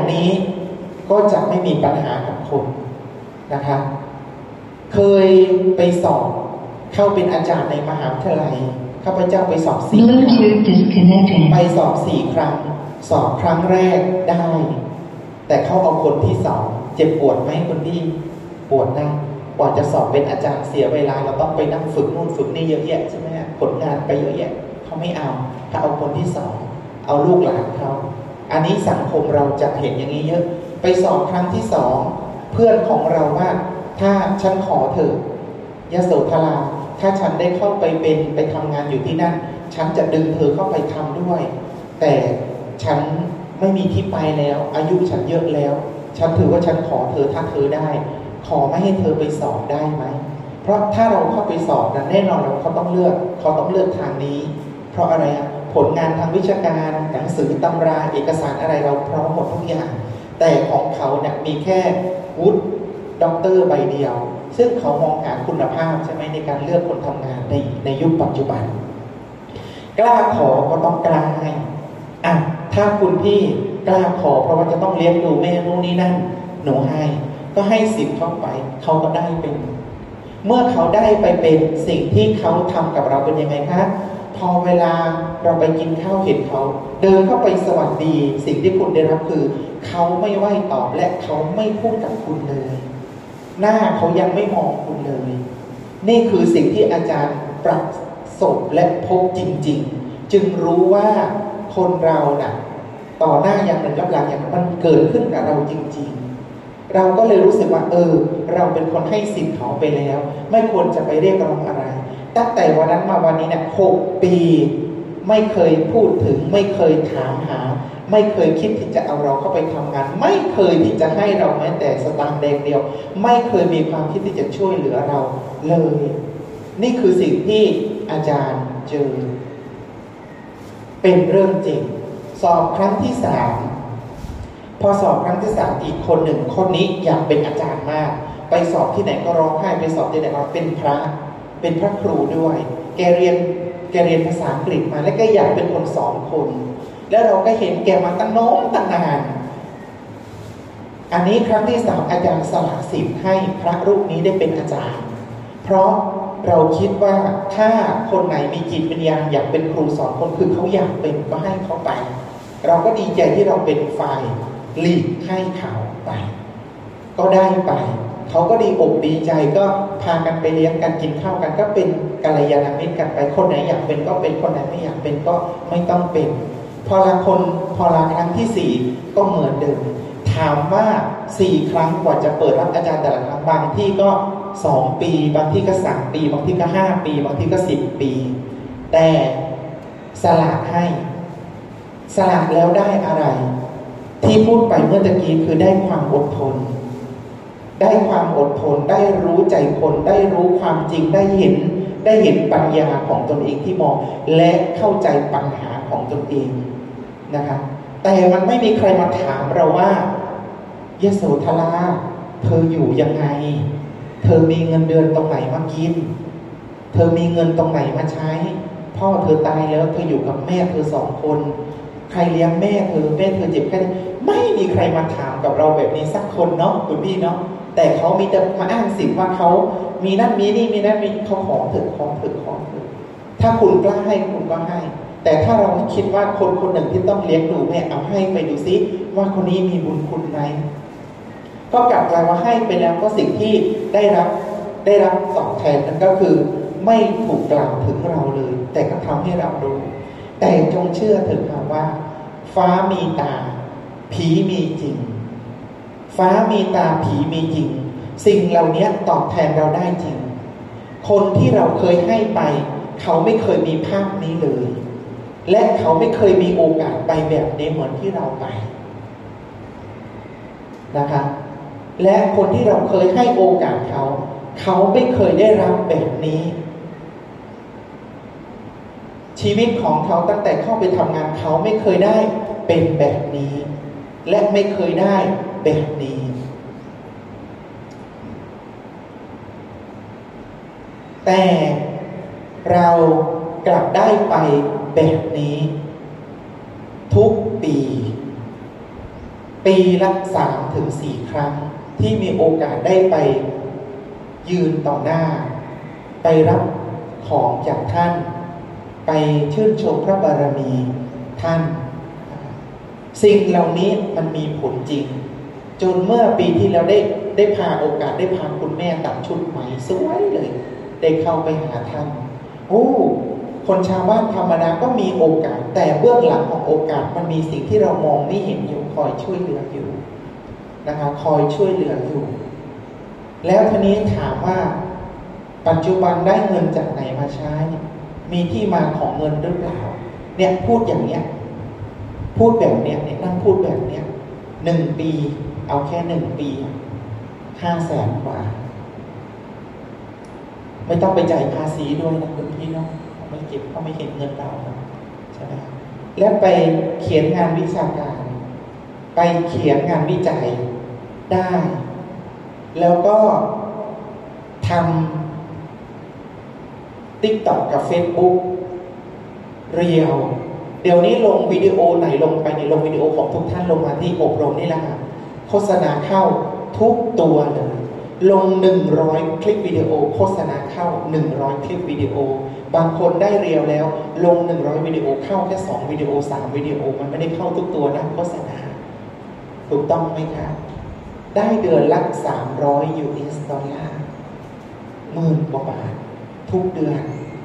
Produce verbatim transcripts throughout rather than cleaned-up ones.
นี้ก็จะไม่มีปัญหากับคนนะคะเคยไปสอบเข้าเป็นอาจารย์ในมหาวิทยาลัยข้าพเจ้าไปสอบสี่ครั้งไปสอบสี่ครั้งสอบครั้งแรกได้แต่เขาเอาคนที่สองเจ็บปวดไหมคนที่ปวดนะกว่าจะสอบเป็นอาจารย์เสียเวลาเราต้องไปนั่งฝึกนู่นฝึกนี่เยอะแยะใช่ไหมผลงานไปเยอะแยะเขาไม่เอาถ้าเอาคนที่สองเอาลูกหลานเขาอันนี้สังคมเราจะเห็นอย่างนี้เยอะไปสอบครั้งที่สองเพื่อนของเราว่าถ้าฉันขอเถอะยโสธราถ้าฉันได้เข้าไปเป็นไปทำงานอยู่ที่นั่นฉันจะดึงเธอเข้าไปทำด้วยแต่ฉันไม่มีที่ไปแล้วอายุฉันเยอะแล้วฉันถือว่าฉันขอเธอถ้าเธอได้ขอไม่ให้เธอไปสอบได้ไหมเพราะถ้าเราเข้าไปสอบนะแน่นอนเราเขาต้องเลือกเขาต้องเลือกทางนี้เพราะอะไรอะผลงานทางวิชาการหนังสือตำราเอกสารอะไรเราพร้อมหมดทุกอย่างแต่ของเขาเนี่ยมีแค่วุฒิด็อกเตอร์ใบเดียวซึ่งเขามองหาคุณภาพใช่ไหมในการเลือกคนทำงานในในยุคปัจจุบันกล้าขอก็ต้องกล้าให้อ่ะถ้าคุณพี่กล้าขอเพราะว่าจะต้องเลี้ยงดูแม่นู่นนี่นั่นหนูให้ก็ให้สิบเข้าไปเขาก็ได้เป็นเมื่อเขาได้ไปเป็นสิ่งที่เขาทำกับเราเป็นยังไงคะพอเวลาเราไปกินข้าวเห็นเขาเดินเข้าไปสวัสดีสิ่งที่คุณได้รับคือเขาไม่ไหว้ตอบและเขาไม่พูดกับคุณเลยหน้าเขายังไม่มองคุณเลยนี่คือสิ่งที่อาจารย์ประสบและพบจริงๆจึงรู้ว่าคนเราน่ะต่อหน้าอย่างหนึ่งกับหลังอย่างมันเกิดขึ้นกับเราจริงๆเราก็เลยรู้สึกว่าเออเราเป็นคนให้สิทธิ์เขาไปแล้วไม่ควรจะไปเรียกร้องอะไรตั้งแต่วันนั้นมาวันนี้เนี่ยหกปีไม่เคยพูดถึงไม่เคยถามหาไม่เคยคิดที่จะเอาเราเข้าไปทำงานไม่เคยที่จะให้เราแม้แต่สตางค์แดงเดียวไม่เคยมีความคิดที่จะช่วยเหลือเราเลยนี่คือสิ่งที่อาจารย์เจอเป็นเรื่องจริงสอบครั้งที่สามพอสอบครั้งที่สามอีกคนหนึ่งคนนี้อยากเป็นอาจารย์มากไปสอบที่ไหนก็ร้องไห้ไปสอบที่ไหนก็เป็นพระเป็นพระครูด้วยแกเรียนแกเรียนภาษาอังกฤษมาและก็อยากเป็นคนสอนคนแล้วเราก็เห็นแกมาตั้งโน้มตั้งนานอันนี้ครั้งที่สามอาจารย์สละสิทธิ์ให้พระรูปนี้ได้เป็นอาจารย์เพราะเราคิดว่าถ้าคนไหนมีจิตวิญญาณอยากเป็นครูสอนคนคือเขาอยากเป็นก็ให้เขาไปเราก็ดีใจที่เราเป็นฝ่ายหลีกให้เขาไปก็ได้ไปเขาก็ดีอกดีใจก็พากันไปเลี้ยงกันกินข้าวกันก็เป็นกัลยาณมิตรกันไปคนไหนอยากเป็นก็เป็นคนไหนไม่อยากเป็นก็ไม่ต้องเป็นพอละคนพอละครั้งที่สี่ก็เหมือนเดิมถามว่าสี่ครั้งกว่าจะเปิดรับอาจารย์แต่ละครั้งบางที่ก็สองปีบางที่ก็สามปีบางที่ก็ห้าปีบางที่ก็สิบปีแต่สละให้สละแล้วได้อะไรที่พูดไปเมื่อตะกี้คือได้ความอดทนได้ความอดทนได้รู้ใจคนได้รู้ความจริงได้เห็นได้เห็นปัญญาของตนเองที่มองและเข้าใจปัญหาของตนเองนะคะแต่มันไม่มีใครมาถามเราว่ายโสธราเธออยู่ยังไงเธอมีเงินเดือนตรงไหนมากินเธอมีเงินตรงไหนมาใช้พ่อเธอตายแล้วเธออยู่กับแม่เธอสองคนใครเลี้ยงแม่เธอแม่เธอเจ็บแค่ไหนไม่มีใครมาถามกับเราแบบนี้สักคนเนาะคุณพี่เนาะแต่เขามีแต่มาอ้างสิทธิ์ว่าเขามีนั่นมีนี่มีนั่นมีเขาขอเถอะขอเถอะขอเถอะถ้าคุณกล้าให้คุณก็ให้แต่ถ้าเราคิดว่าคนคนหนึ่งที่ต้องเลี้ยงดูแม่เอาให้ไปดูซิว่าคนนี้มีบุญคุณไหมก็กลับกลายว่าให้ไปแล้วก็สิ่งที่ได้รับได้รับตอบแทนนั่นก็คือไม่ถูกกล่าวถึงเราเลยแต่ก็ทำให้เรารู้แต่จงเชื่อเถิดค่ะว่าฟ้ามีตาผีมีจริงฟ้ามีตาผีมีจริงสิ่งเหล่านี้ตอบแทนเราได้จริงคนที่เราเคยให้ไปเขาไม่เคยมีภาพนี้เลยและเขาไม่เคยมีโอกาสไปแบบนี้เหมือนที่เราไปนะคะและคนที่เราเคยให้โอกาสเขาเขาไม่เคยได้รับแบบนี้ชีวิตของเขาตั้งแต่เข้าไปทำงานเขาไม่เคยได้เป็นแบบนี้และไม่เคยได้แบบนี้แต่เรากลับได้ไปแบบนี้ทุกปีปีละสามถึงสี่ครั้งที่มีโอกาสได้ไปยืนต่อหน้าไปรับของจากท่านไปชื่นชมพระบารมีท่านสิ่งเหล่านี้มันมีผลจริงจนเมื่อปีที่แล้วได้ได้พาโอกาสได้พาคุณแม่ตัดชุดใหม่สวยเลยได้เข้าไปหาท่านโอ้คนชาวบ้านธรรมดาก็มีโอกาสแต่เบื้องหลังของโอกาสมันมีสิ่งที่เรามองไม่เห็นอยู่คอยช่วยเหลืออยู่นะคะคอยช่วยเหลืออยู่แล้วทีนี้ถามว่าปัจจุบันได้เงินจากไหนมาใช้มีที่มาของเงินหรือเปล่าเนี่ยพูดอย่างเนี้ยพูดแบบเนี้ยเนี่ยนั่งพูดแบบเนี้ยหนึ่งปีเอาแค่หนึ่งปีห้าแสนกว่าไม่ต้องไปจ่ายภาษีด้วยนะคุณพี่น้องไม่เก็บเขาไม่เห็นเงินเราใช่ไหมแล้วไปเขียนงานวิชาการไปเขียนงานวิจัยได้แล้วก็ทำ ติ๊กต็อก กับ เฟซบุ๊ก เรียวเดี๋ยวนี้ลงวิดีโอไหนลงไปในลงวิดีโอของทุกท่านลงมาที่อบรมนี่แหละค่ะโฆษณาเข้าทุกตัวเลยลงหนึ่งร้อยคลิปวิดีโอโฆษณาเข้าหนึ่งร้อยคลิปวิดีโอบางคนได้เรียวแล้วลงหนึ่งร้อยวิดีโอเข้าแค่สองวิดีโอสามวิดีโอมันไม่ได้เข้าทุกตัวนะโฆษณาถูกต้องไหมคะได้เดือนละสามร้อย ยู เอส ดอลลาร์หมื่นกว่าบาททุกเดือน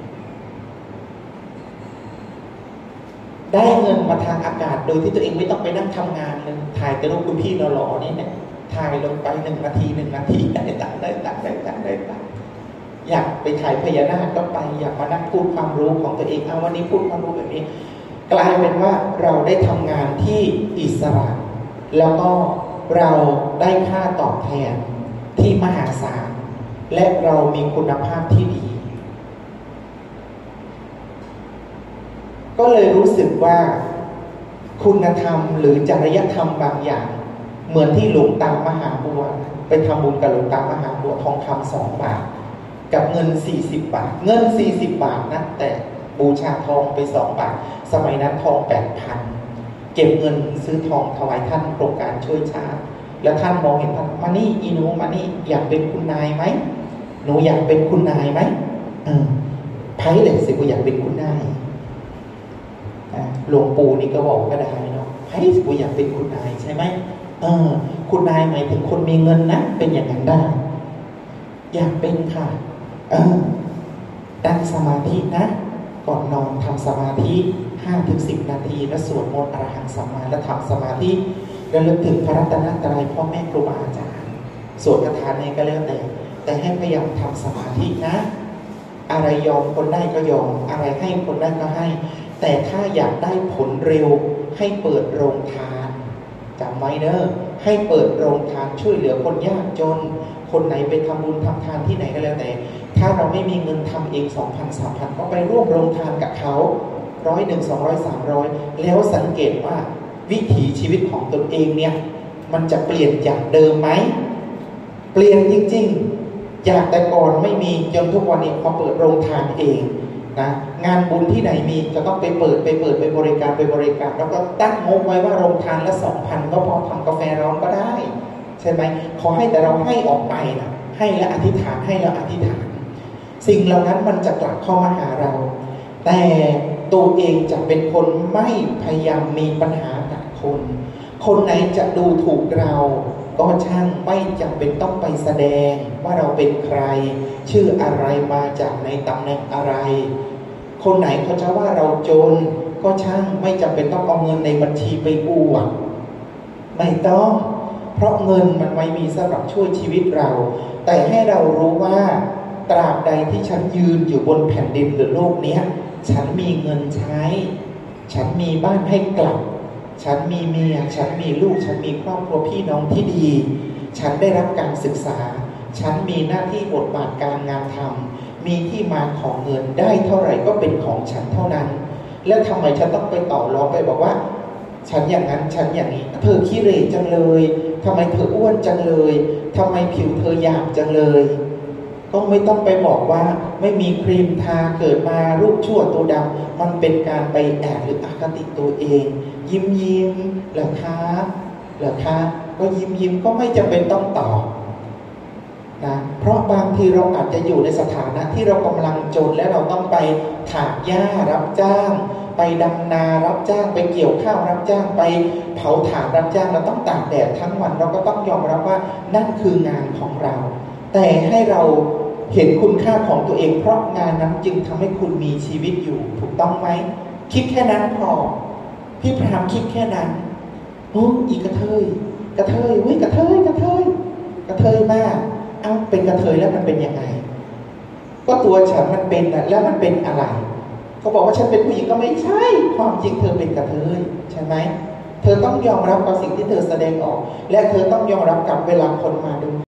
ได้เงินมาทางอากาศโดยที่ตัวเองไม่ต้องไปนั่งทำงานเลยถ่ายแต่รูปคุณพี่หล่อๆนี่เนี่ยถ่ายลงไปหนึ่งนาทีหนึ่งนาทีได้ตังได้ตังได้ตังได้ตังอยากไปถ่ายพญานาคก็ไปอยากมานั่งพูดความรู้ของตัวเองเอาวันนี้พูดความรู้แบบนี้กลายเป็นว่าเราได้ทำงานที่อิสระแล้วก็เราได้ค่าตอบแทนที่มหาศาลและเรามีคุณภาพที่ดีก็เลยรู้สึกว่าคุณธรรมหรือจริยธรรมบางอย่างเหมือนที่หลวงตามหาบัวไปทำบุญกับหลวงตามหาบัวทองคำสองบาทกับเงินสี่สิบบาทเงินสี่สิบบาทนะแต่บูชาทองไปสองบาทสมัยนั้นทองแปดพันเก็บเงินซื้อทองถวายท่านโครงการช่วยชาติแล้วท่านมองเห็นท่านมานี่อีหนูมานี่อยากเป็นคุณนายไหมหนูอยากเป็นคุณนายไหมเออไพ่เลยสิว่าอยากเป็นคุณนายหลวงปู่นี่ก็บอกก็ได้เนาะไพ่สิว่าอยากเป็นคุณนายใช่ไหมเออคุณนายหมายถึงคนมีเงินนะเป็นอย่างนั้นได้อยากเป็นค่ะเออตั้งสมาธินะก่อนนอนทำสมาธิห้าถึงสิบนาทีแล้วสวดมนต์อรหังสัมมาแล้วทำสมาธิแล้วลึกถึงพระรัตนตรัยพ่อแม่ครูบาอาจารย์สวดคาถาในก็แล้วแต่แต่ให้พยายามทำสมาธินะอะไรยอมคนได้ก็ยอมอะไรให้คนได้ก็ให้แต่ถ้าอยากได้ผลเร็วให้เปิดโรงทานจำไว้เด้อให้เปิดโรงทานช่วยเหลือคนยากจนคนไหนไปทำบุญทำทานที่ไหนก็แล้วแต่ถ้าเราไม่มีเงินทำเองสองพันสามพันก็ไปร่วมโรงทานกับเขาร้อยหนึ่งสองร้อยสามร้อยแล้วสังเกตว่าวิถีชีวิตของตนเองเนี่ยมันจะเปลี่ยนจากเดิมไหมเปลี่ยนจริงๆจากแต่ก่อนไม่มีจนทุกวันนี้พอเปิดโรงทานเองนะงานบุญที่ไหนมีจะต้องไปเปิดไปเปิดไปบริการไปบริการแล้วก็ตั้งงบไว้ว่าโรงทานละสองพันก็พอทำกาแฟร้อนก็ได้ใช่ไหมขอให้แต่เราให้ออกไปนะให้และอธิษฐานให้แล้วอธิษฐานสิ่งเหล่านั้นมันจะกลับเข้ามาหาเราแต่ตัวเองจะเป็นคนไม่พยายามมีปัญหากับคนคนไหนจะดูถูกเราก็ช่างไม่จำเป็นต้องไปแสดงว่าเราเป็นใครชื่ออะไรมาจากในตำแหน่งอะไรคนไหนเขาจะว่าเราจนก็ช่างไม่จำเป็นต้องเอาเงินในบัญชีไปอวดไม่ต้องเพราะเงินมันไม่มีสำหรับช่วยชีวิตเราแต่ให้เรารู้ว่าตราบใดที่ฉันยืนอยู่บนแผ่นดินหรือโลกนี้ฉันมีเงินใช้ฉันมีบ้านให้กลับฉันมีเมียฉันมีลูกฉันมีครอบครัวพี่น้องที่ดีฉันได้รับการศึกษาฉันมีหน้าที่บทบาทการงานทำมีที่มาของเงินได้เท่าไหร่ก็เป็นของฉันเท่านั้นแล้วทำไมฉันต้องไปต่อรองไปบอกว่าฉันอย่างนั้นฉันอย่างนี้เธอขี้เหร่จังเลยทำไมเธออ้วนจังเลยทำไมผิวเธอหยาบจังเลยก็ไม่ต้องไปบอกว่าไม่มีครีมทาเกิดมารูปชั่วตัวดำมันเป็นการไปแอบหรืออคติตัวเองยิ้มยิ้มเหรอคะเหรอคะก็ยิ้มยิ้มก็ไม่จำเป็นต้องตอบนะเพราะบางทีเราอาจจะอยู่ในสถานะที่เรากำลังจนและเราต้องไปถากหญ้ารับจ้างไปดำนารับจ้างไปเกี่ยวข้าวรับจ้างไปเผาถ่านรับจ้างเราต้องตากแดดทั้งวันเราก็ต้องยอมรับว่านั่นคืองานของเราแต่ให้เราเห็นคุณค่าของตัวเองเพราะงานนั้นจึงทำให้คุณมีชีวิตอยู่ถูกต้องไหมคิดแค่นั้นพอพี่พรามคิดแค่นั้นโอ้อีกระเทยกระเทยเฮ้ยกระเทยกระเทยกระเทยมากเอ้าเป็นกระเทยแล้วมันเป็นยังไงก็ตัวฉันมันเป็นน่ะแล้วมันเป็นอะไรเขาบอกว่าฉันเป็นผู้หญิงก็ไม่ใช่ความจริงเธอเป็นกระเทยใช่ไหมเธอต้องยอมรับกับสิ่งที่เธอแสดงออกและเธอต้องยอมรับกับเวลาคนมาดู